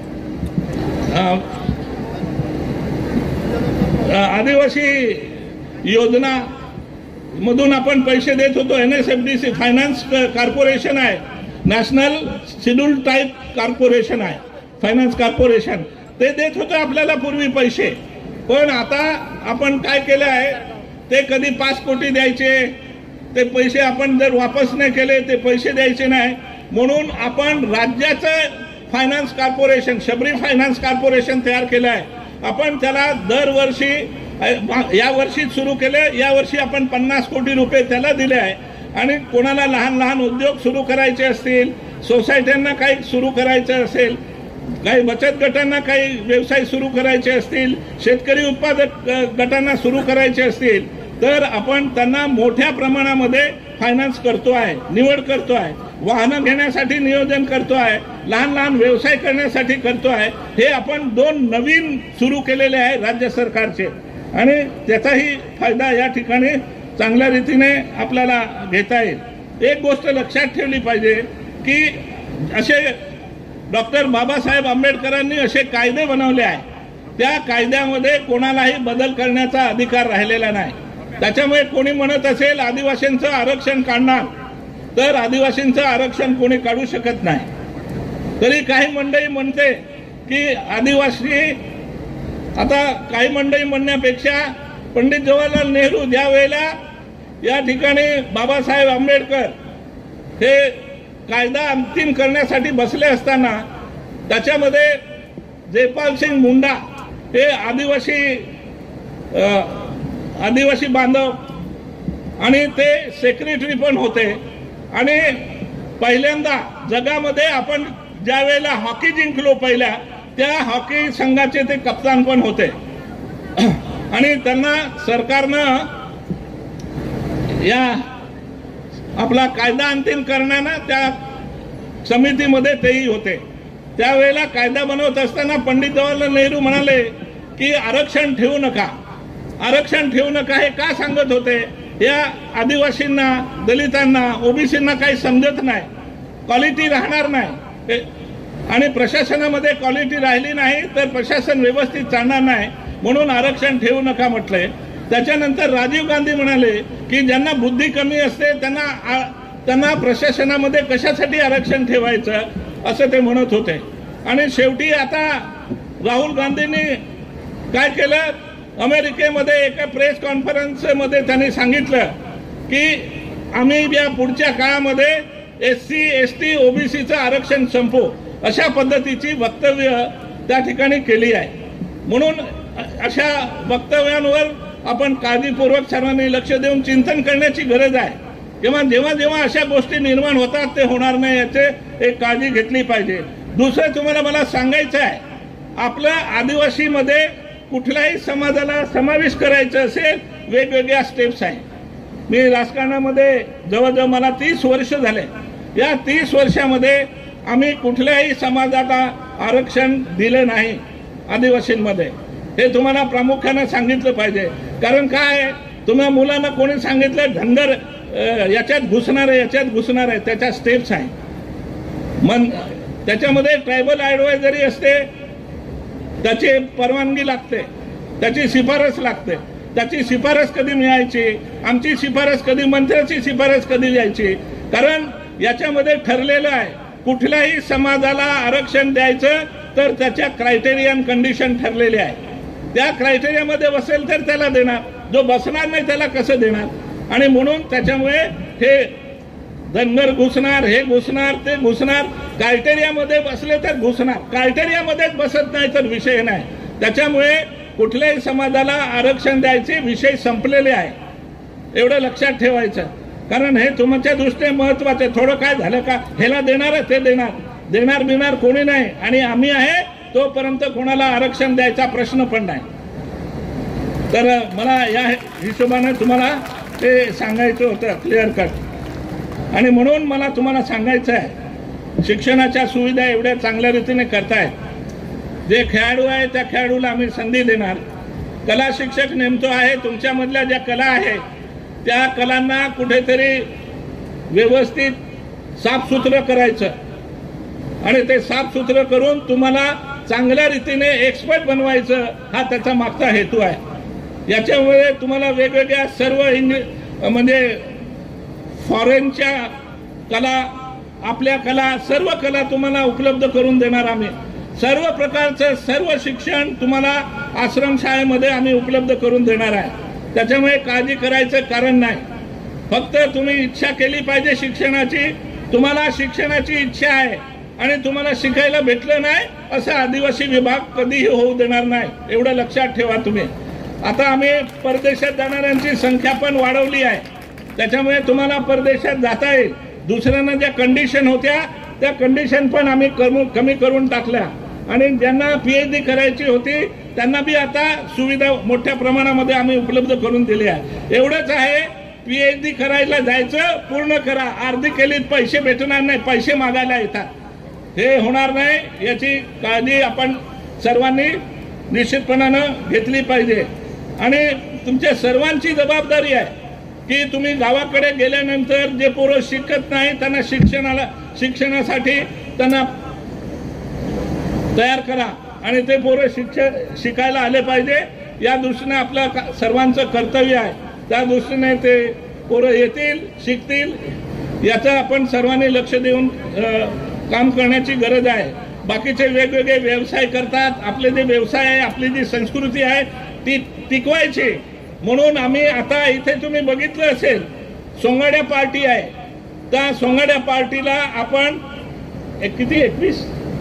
आदिवासी योजना मधून आपण पैसे देत होतो. N S F D C finance corporation आहे, नॅशनल शेड्यूल टाईप कॉर्पोरेशन आहे, फायनान्स कॉर्पोरेशन, ते देत होतं आपल्याला पूर्वी पैसे. पण आता आपण काय केलं आहे, ते कधी पाच कोटी द्यायचे, ते पैसे आपण जर वापस नाही केले ते पैसे द्यायचे नाही. म्हणून आपण राज्याचं finance corporation, Shabari finance corporation तयार केलं आहे. आपण त्याला दरवर्षी, या वर्षी सुरू केले, या वर्षी आपण पन्नास कोटी रुपये त्याला दिले आहे. आणि कोणाला लहान लहान उद्योग सुरू करायचे असतील, सोसायट्यांना काही सुरू करायचं असेल, काही बचत गटांना काही व्यवसाय सुरू करायचे असतील, शेतकरी उत्पादक गटांना सुरू करायचे असतील तर आपण त्यांना मोठ्या प्रमाणामध्ये फायनान्स करतो आहे, निवड करतो आहे, वाहनं घेण्यासाठी नियोजन करतो आहे, लहान लहान व्यवसाय करण्यासाठी करतो आहे. हे आपण दोन नवीन सुरू केलेले आहे राज्य सरकारचे आणि त्याचाही फायदा या ठिकाणी चांगल्या रीतीने आपल्याला घेता येईल. एक गोष्ट लक्षात ठेवली पाहिजे की असे डॉक्टर बाबासाहेब आंबेडकरांनी असे कायदे बनवले आहे, त्या कायद्यामध्ये कोणालाही बदल करण्याचा अधिकार राहिलेला नाही. त्याच्यामुळे कोणी म्हणत असेल आदिवासींचं आरक्षण काढणार तर आदिवासींचं आरक्षण कोणी काढू शकत नाही. तरी काही मंडळी म्हणते की आदिवासी, आता काही मंडळी म्हणण्यापेक्षा पंडित जवाहरलाल नेहरू ज्या वेळेला या ठिकाणी बाबासाहेब आंबेडकर हे कायदा अंतिम करण्यासाठी बसले असताना त्याच्यामध्ये जयपाल सिंग मुंडा हे आदिवासी आदिवासी बांधव आणि ते सेक्रेटरी पण होते. आणि पहिल्यांदा जगामध्ये आपण ज्या वेळेला हॉकी जिंकलो पहिल्या, त्या हॉकी संघाचे ते कप्तान पण होते. आणि त्यांना सरकारनं या आपला कायदा अंतिम करण्याना त्या समितीमध्ये तेही होते. त्यावेळेला कायदा बनवत असताना पंडित जवाहरलाल नेहरू म्हणाले की आरक्षण ठेवू नका, आरक्षण ठेवू नका. हे का सांगत होते, या आदिवासींना, दलितांना, ओबीसींना काही समजत नाही, क्वालिटी राहणार नाही आणि प्रशासनामध्ये क्वालिटी राहिली नाही तर प्रशासन व्यवस्थित चालणार नाही, म्हणून आरक्षण ठेवू नका म्हटलंय. त्याच्यानंतर राजीव गांधी म्हणाले की ज्यांना बुद्धी कमी असते त्यांना त्यांना प्रशासनामध्ये कशासाठी आरक्षण ठेवायचं असं ते म्हणत होते. आणि शेवटी आता राहुल गांधींनी काय केलं, अमेरिकेमध्ये एका प्रेस कॉन्फरन्समध्ये त्यांनी सांगितलं की आम्ही या पुढच्या काळामध्ये एस सी एस टी ओबीसीचं आरक्षण संपवू, अशा पद्धतीची वक्तव्य त्या ठिकाणी केली आहे. म्हणून अशा वक्तव्यांवर आपण काळजीपूर्वक सर्वांनी लक्ष देऊन चिंतन करण्याची गरज आहे. किंवा जेव्हा जेव्हा अशा गोष्टी निर्माण होतात ते होणार नाही याचे एक काळजी घेतली पाहिजे. दुसरं तुम्हाला मला सांगायचं आहे, आपलं आदिवासीमध्ये कुठल्याही समाजाला समावेश करायचं असेल वेगवेगळ्या स्टेप्स आहे. मी राजकारणामध्ये जवळजवळ मला तीस वर्ष झाले. या तीस वर्षामध्ये आम्ही कुठल्याही समाजाला आरक्षण दिलं नाही आदिवासींमध्ये. हे तुम्हाला प्रामुख्याने सांगितलं पाहिजे. कारण काय, तुम्हा मुलांना कोणी सांगितलं धनगर याच्यात घुसणार आहे याच्यात घुसणार आहे, त्याच्या स्टेप्स आहे. मन त्याच्यामध्ये ट्रायबल ॲडवायझरी असते, त्याची परवानगी लागते, त्याची शिफारस लागते. त्याची शिफारस कधी मिळायची, आमची शिफारस कधी, मंत्र्याची शिफारस कधी यायची. कारण याच्यामध्ये ठरलेलं आहे कुठल्याही समाजाला आरक्षण द्यायचं तर त्याच्या क्रायटेरियन कंडिशन ठरलेले आहे. त्या क्रायटेरियामध्ये बसेल तर त्याला देणार, जो बसणार नाही त्याला कसं देणार. आणि म्हणून त्याच्यामुळे हे धनगर घुसणार, हे घुसणार, ते घुसणार, क्रायटेरियामध्ये बसले तर घुसणार, क्रायटेरियामध्येच बसत नाही तर विषय नाही. त्याच्यामुळे कुठल्याही समाजाला आरक्षण द्यायचे विषय संपलेले आहे, एवढं लक्षात ठेवायचं. कारण हे तुमच्या दृष्टीने महत्वाचं आहे. थोडं काय झालं का ह्याला देणार ते देणार देणार बिणार कोणी नाही, आणि आम्ही आहे तोपर्यंत कोणाला आरक्षण द्यायचा प्रश्न पण नाही. तर मला या हिशोबाने तुम्हाला ते सांगायचं होतं क्लिअर कट. आणि म्हणून मला तुम्हाला सांगायचं आहे, शिक्षणाच्या सुविधा एवढ्या चांगल्या रीतीने करतायत. जे खेळाडू आहे त्या खेळाडूला आम्ही संधी देणार. कला शिक्षक नेमतो आहे, तुमच्यामधल्या ज्या कला आहे त्या कलांना कुठेतरी व्यवस्थित साफसुथरं करायचं आणि ते साफसुथरं करून तुम्हाला चांगल्या रीतीने एक्सपर्ट बनवायचं, हा त्याचा मागचा हेतू आहे. याच्यामुळे तुम्हाला वेगवेगळ्या सर्व इंग्लिश म्हणजे फॉरेनच्या कला, आपल्या कला, सर्व कला तुम्हाला उपलब्ध करून देणार आम्ही. सर्व प्रकारचं सर्व शिक्षण तुम्हाला आश्रमशाळेमध्ये आम्ही उपलब्ध करून देणार आहे. त्याच्यामुळे काळजी करायचं कारण नाही. फक्त तुम्ही इच्छा केली पाहिजे शिक्षणाची. तुम्हाला शिक्षणाची इच्छा आहे आणि तुम्हाला शिकायला भेटलं नाही असं आदिवासी विभाग कधीही होऊ देणार नाही, एवढं लक्षात ठेवा तुम्ही. आता आम्ही परदेशात जाणाऱ्यांची संख्या पण वाढवली आहे. त्याच्यामुळे तुम्हाला परदेशात जाता येईल. दुसऱ्यांना ज्या कंडिशन होत्या त्या कंडिशन पण आम्ही कमी करून टाकल्या. आणि ज्यांना पीएचडी करायची होती त्यांना बी आता सुविधा मोठ्या प्रमाणामध्ये आम्ही उपलब्ध करून दिली आहे. एवढंच आहे, पीएचडी करायला जायचं, पूर्ण करा. अर्धी केलीत पैसे भेटणार नाही, पैसे मागायला येतात, हे होणार नाही. याची काळजी आपण सर्वांनी निश्चितपणानं घेतली पाहिजे. आणि तुमच्या सर्वांची जबाबदारी आहे की तुम्ही गावाकडे गेल्यानंतर जे पोरं शिकत नाही त्यांना शिक्षणाला शिक्षणासाठी त्यांना तयार करा आणि ते पोरं शिक्षण शिकायला आले पाहिजे. या दृष्टीने आपलं सर्वांचं कर्तव्य आहे. त्या दृष्टीने ते पोरं येतील, शिकतील, याचं आपण सर्वांनी लक्ष देऊन काम करण्याची गरज आहे. बाकीचे वेगवेगळे व्यवसाय करतात, आपले जे व्यवसाय आहे, आपली जी संस्कृती आहे ती टिकवायची. म्हणून आम्ही आता इथे तुम्ही बघितलं असेल सोंगाड्या पार्टी आहे, त्या सोंगाड्या पार्टीला आपण एक किती एकवीस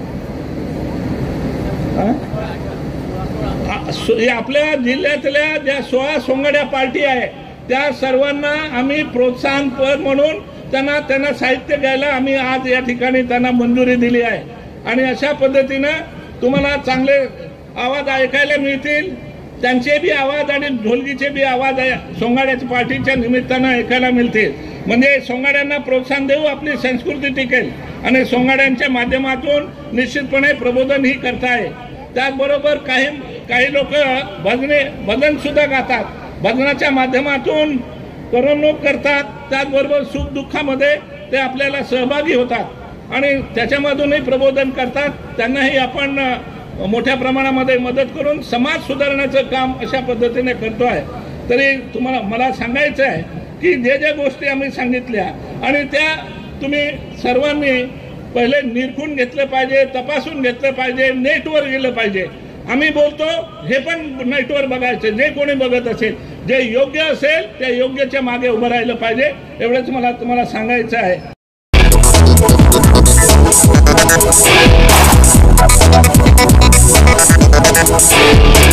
आपल्या जिल्ह्यातल्या ज्या सोळा सोंगाड्या पार्टी आहे त्या सर्वांना आम्ही प्रोत्साहनपर म्हणून त्यांना त्यांना साहित्य घ्यायला आम्ही आज या ठिकाणी त्यांना मंजुरी दिली आहे. आणि अशा पद्धतीनं तुम्हाला चांगले आवाज ऐकायला मिळतील. त्यांचे बी आवाज आणि ढोलकीचे बी आवाज सोंगाड्याच्या पार्टीच्या निमित्तानं ऐकायला मिळतील. म्हणजे सोंगाड्यांना प्रोत्साहन देऊ, आपली संस्कृती टिकेल. आणि सोंगाड्यांच्या माध्यमातून निश्चितपणे प्रबोधन ही करताय. त्याचबरोबर काही काही लोक भजने भजन सुद्धा गातात, भजनाच्या माध्यमातून करमणूक करतात. त्याचबरोबर सुख दुःखामध्ये ते आपल्याला सहभागी होतात आणि त्याच्यामधूनही प्रबोधन करतात. त्यांनाही आपण मोठ्या प्रमाणामध्ये मदत करून समाज सुधारण्याचं काम अशा पद्धतीने करतो आहे. तरी तुम्हाला मला सांगायचं आहे की जे ज्या गोष्टी आम्ही सांगितल्या आणि त्या तुम्ही सर्वांनी पहिले निरखून घेतलं पाहिजे, तपासून घेतलं पाहिजे, नेटवर गेलं पाहिजे. आम्ही बोलतो हे पण नेटवर बघायचं. जे कोणी बघत असेल, जे योग्य असेल त्या योग्यच्या मागे उभं राहिलं पाहिजे. एवढंच मला तुम्हाला सांगायचं आहे.